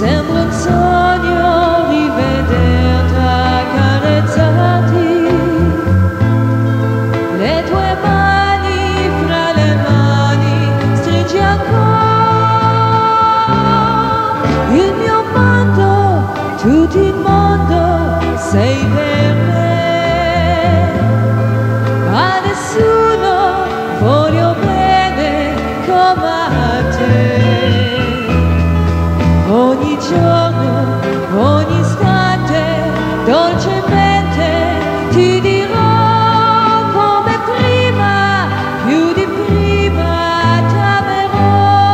Sembra un sogno rivederti accarezzati, le tue mani fra le mani stringi ancora il mio mondo, tutto il mondo sei per me, a nessuno voglio bene come a te. Ogni giorno, ogni istante, dolcemente ti dirò come prima, più di prima t'amerò.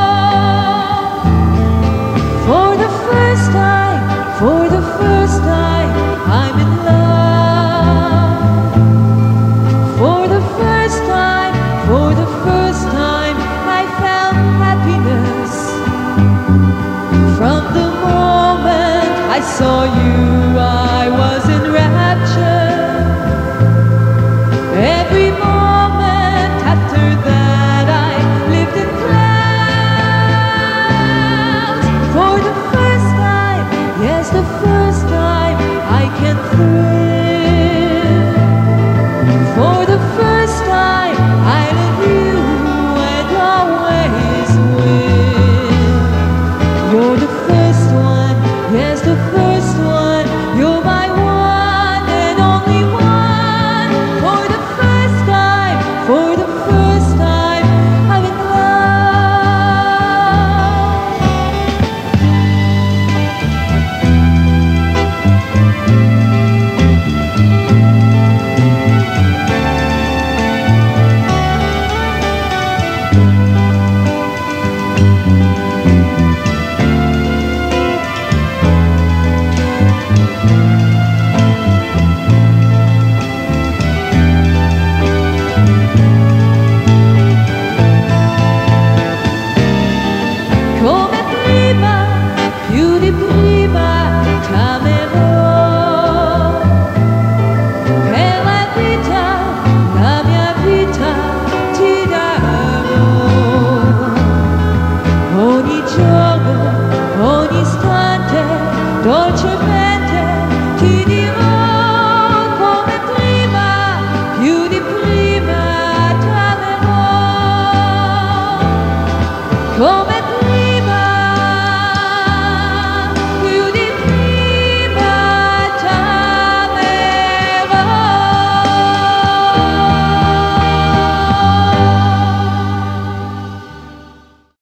For the first time, I'm in love. For the first time, I found happiness. From the moment I saw you, I was in rapture. Every moment after that, I lived in clouds. For the first time, yes, the first time, I can thrill. For the first time, I love you and always will. You're the first one, yes, the first one. You're my one and only one. For the first time, I'm in come prima, più di prima t'amerò. Per la mia vita ti darò. Ogni giorno, ogni istante, dolcemente